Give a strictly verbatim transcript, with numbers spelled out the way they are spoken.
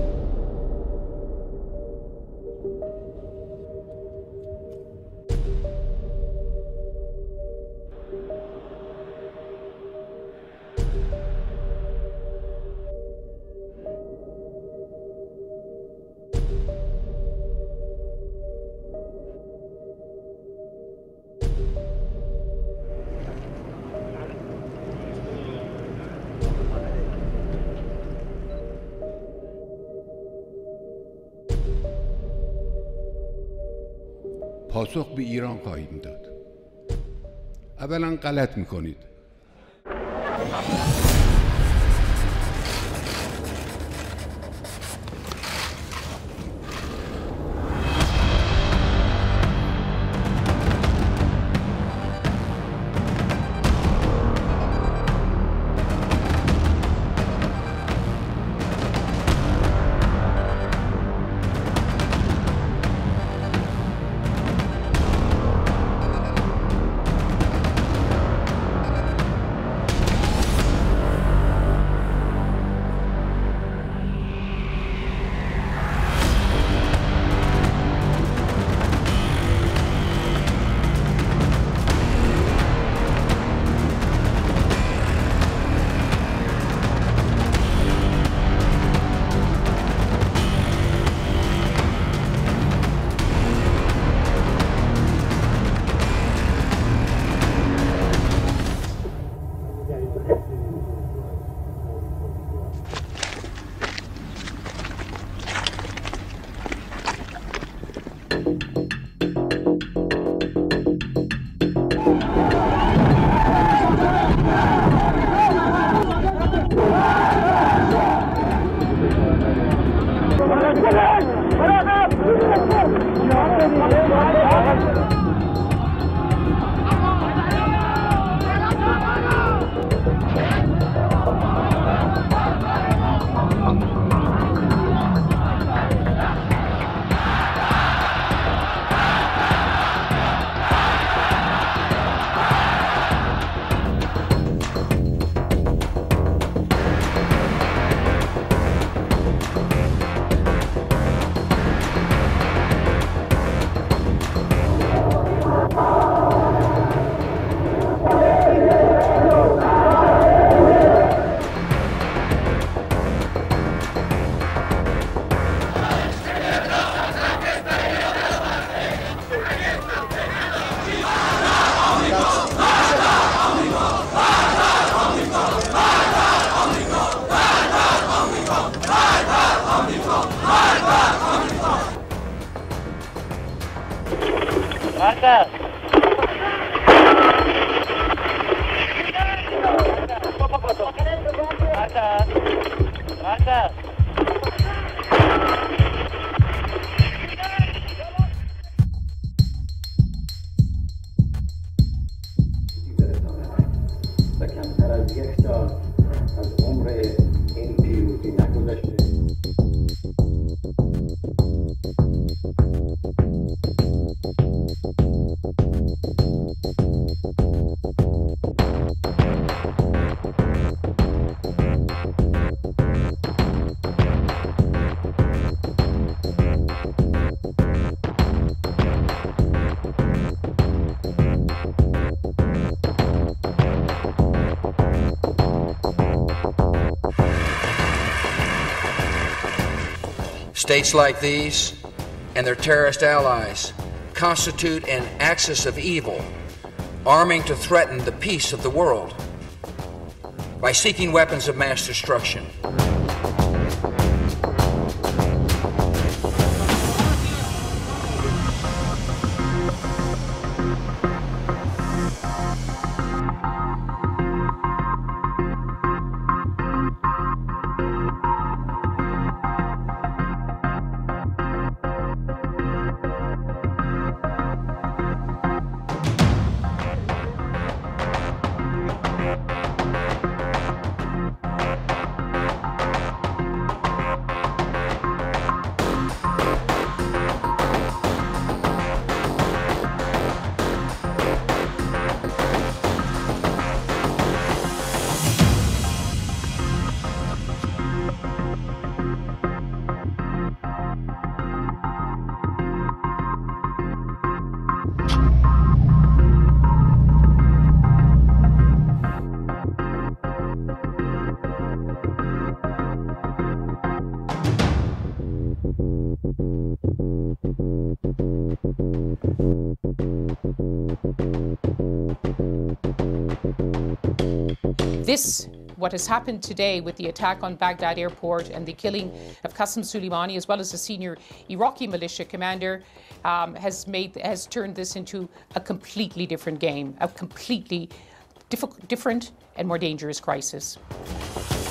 پاسخ به ایران خواهیم داد. اولا غلط میکنید. Marcas. Marcas. Marcas. و کمتر از یک سال از عمر این پیروزی نگذشته. States like these and their terrorist allies constitute an axis of evil, arming to threaten the peace of the world by seeking weapons of mass destruction. This, what has happened today with the attack on Baghdad airport and the killing of Qasem Soleimani, as well as a senior Iraqi militia commander, um, has made has turned this into a completely different game, a completely diff- different and more dangerous crisis.